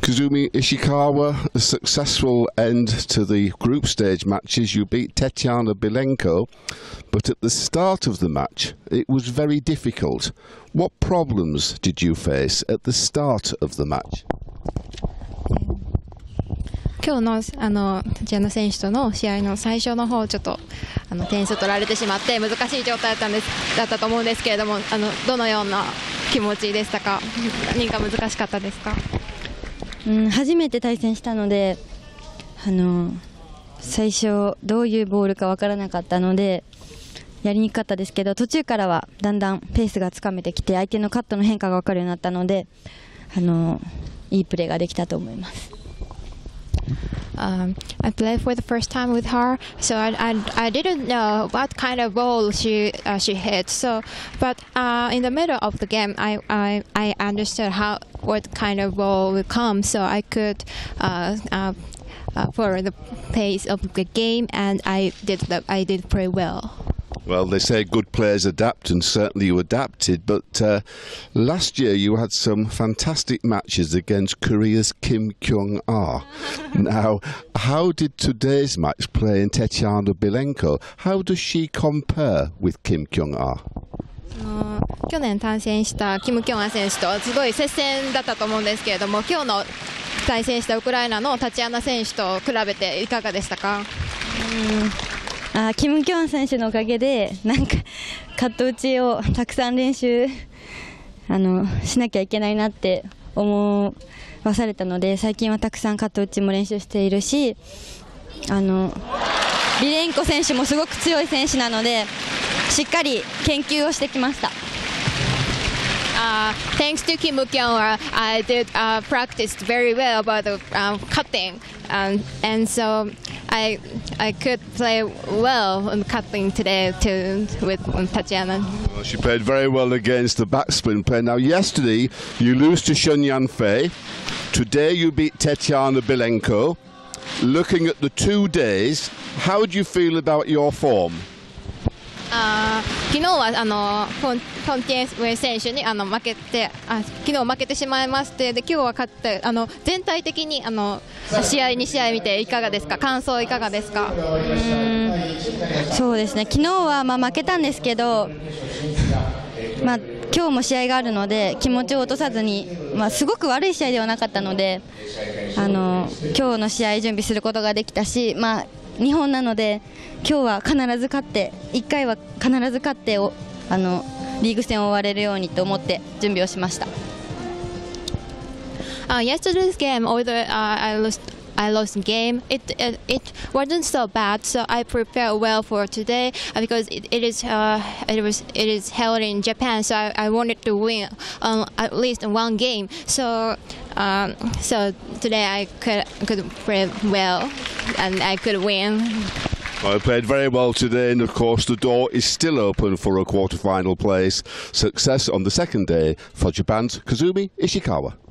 Kazumi Ishikawa, a successful end to the group stage matches. You beat Tetiana Bilenko, but at the start of the match it was very difficult. What problems did you face at the start of the match? 今日のタチアナ選手との試合の最初の方ちょっと点数取られてしまって難しい状態だったと思うんですけれども、どのような気持ちでしたか？何か難しかったですか？ 初めて対戦したので最初どういうボールか分からなかったのでやりにくかったですけど、途中からはだんだんペースがつかめてきて相手のカットの変化が分かるようになったのでいいプレーができたと思います。 I played for the first time with her, so I didn't know what kind of ball she hit. So, but in the middle of the game, I understood what kind of ball will come, so I could follow the pace of the game, and I did pretty well. Well, they say good players adapt, and certainly you adapted, but last year you had some fantastic matches against Korea's Kim Kyung-ah. Now, how did today's match play in Tetiana Bilenko? How does she compare with Kim Kyung-ah? 去年対戦したキム・キョンア選手とすごい接戦だったと思うんですけれども、今日の対戦したウクライナのタチアナ選手と比べていかがでしたか？ キム・キョン選手のおかげでなんかカット打ちをたくさん練習しなきゃいけないなって思わされたので、最近はたくさんカット打ちも練習しているし、ビレンコ選手もすごく強い選手なのでしっかり研究をしてきました。 Thanks to Kim Kyung, I did practice very well about the cutting, and so I could play well on cutting today with Tatiana. Well, she played very well against the backspin player. Now, yesterday you lose to Shun Yanfei. Today you beat Tetiana Bilenko. Looking at the 2 days, how do you feel about your form? 昨日はフォンティエンウェイ選手に負けて昨日負けてしまいまして、で今日は勝って全体的に試合2試合見ていかがですか？感想いかがですか？ そうですね、昨日は負けたんですけど、今日も試合があるので気持ちを落とさずに、すごく悪い試合ではなかったので今日の試合準備することができたし、日本なので今日は必ず勝って1回は必ず勝ってリーグ戦を終われるようにと思って準備をしました。 Yesterday's game, although I lost the game, it wasn't so bad. So I prepared well for today because it is held in Japan. So I wanted to win at least one game. So today I could play well and I could win. Well, I played very well today, and of course the door is still open for a quarter-final place. Success on the second day for Japan's Kazumi Ishikawa.